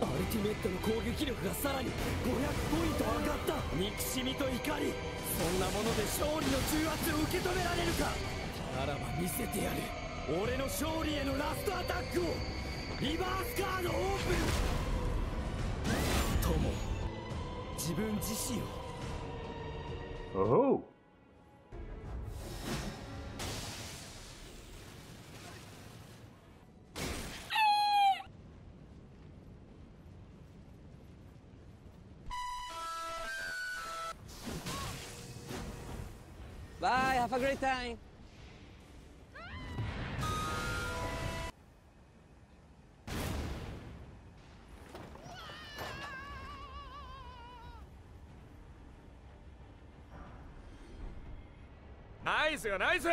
アルティメットの攻撃力がさらに500ポイント上がった。憎しみと怒り、そんなもので勝利の重圧を受け止められるか。ならば見せてやる、俺の勝利へのラストアタックを。リバースカードオープン。友、自分自身を。 Oh. Bye, have a great time. Nice, nice.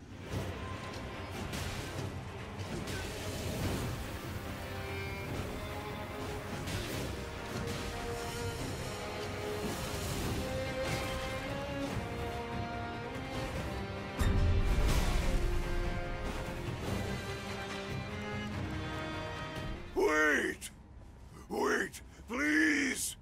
Wait, please!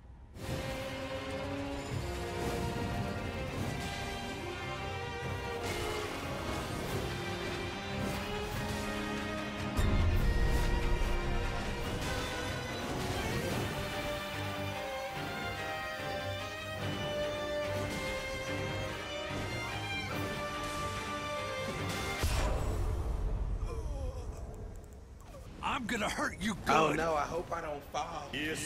I'm gonna hurt you good. Oh no, I hope I don't fall. Yes.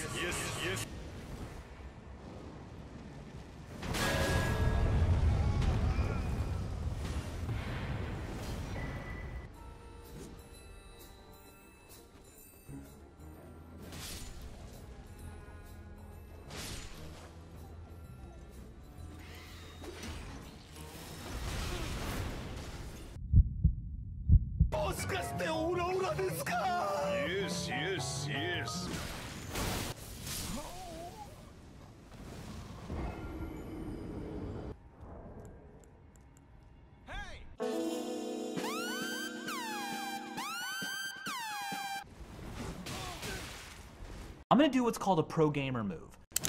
Yes. I'm gonna do what's called a pro gamer move.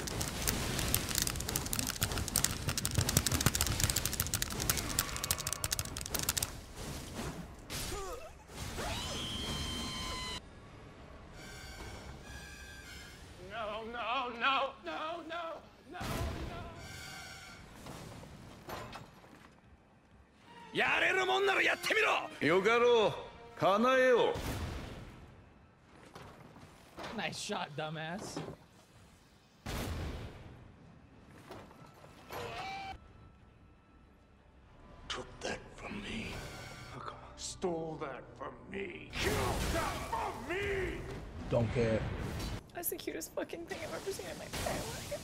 Nice shot, dumbass. Took that from me. Stole that from me. Killed that from me! Don't care. That's the cutest fucking thing I've ever seen in my entire life.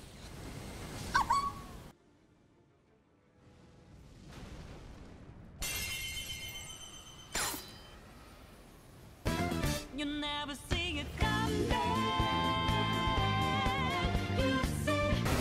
You never see it coming. You see.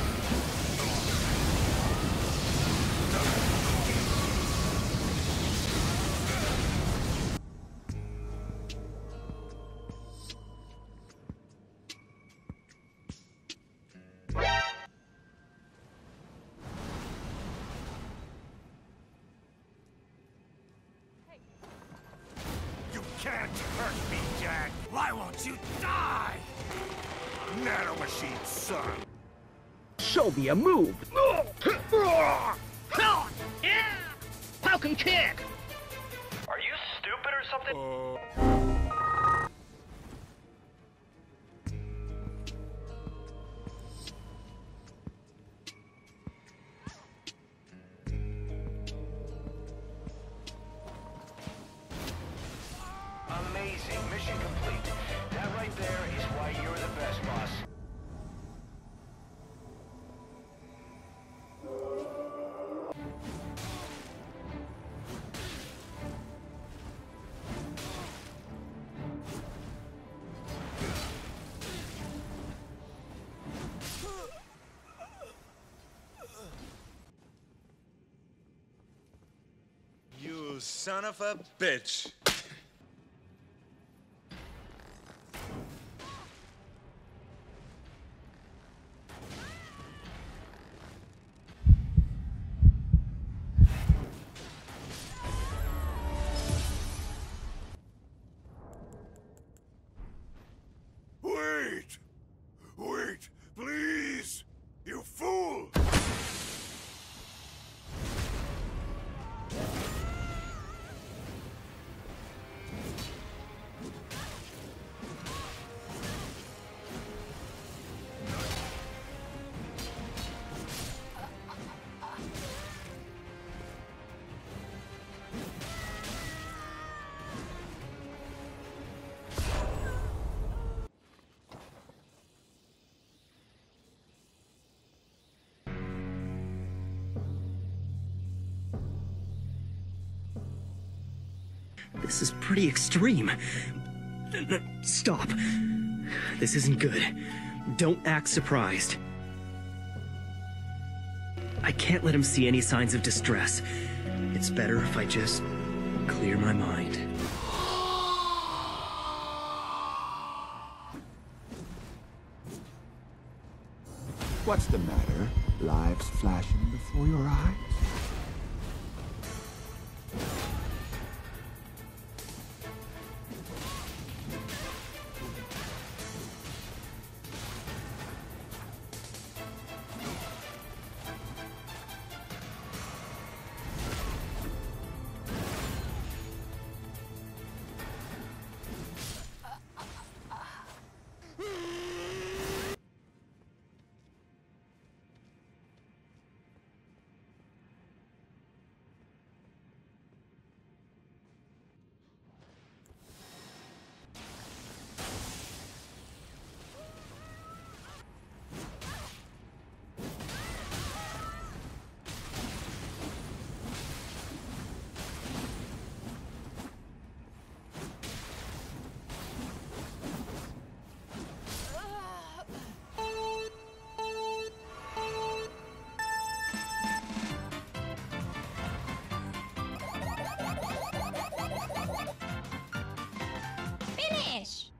You can't hurt me, Jack! Why won't you die? Nano Machine, son! Show me a move. Falcon kick! Are you stupid or something? Amazing. Mission complete. That right there is why you're the best, boss. You son of a bitch! This is pretty extreme. Stop. This isn't good. Don't act surprised. I can't let him see any signs of distress. It's better if I just clear my mind. What's the matter? Lives flashing before your eyes? Finish!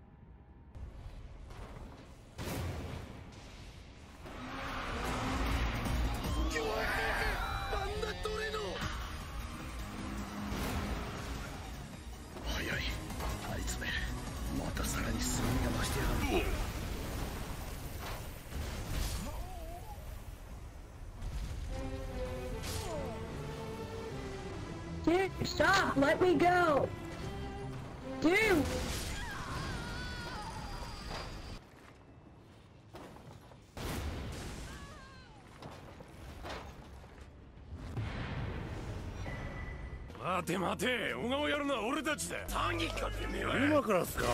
Dude, stop! Let me go! Dude! 待て待て、小川やるのは俺たちだ。短期かてめえは。 今からっすか？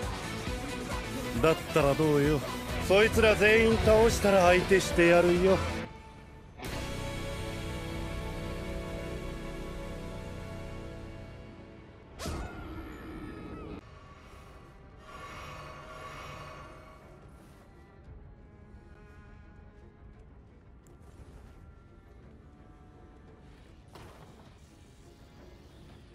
だったらどうよ。そいつら全員倒したら相手してやるよ。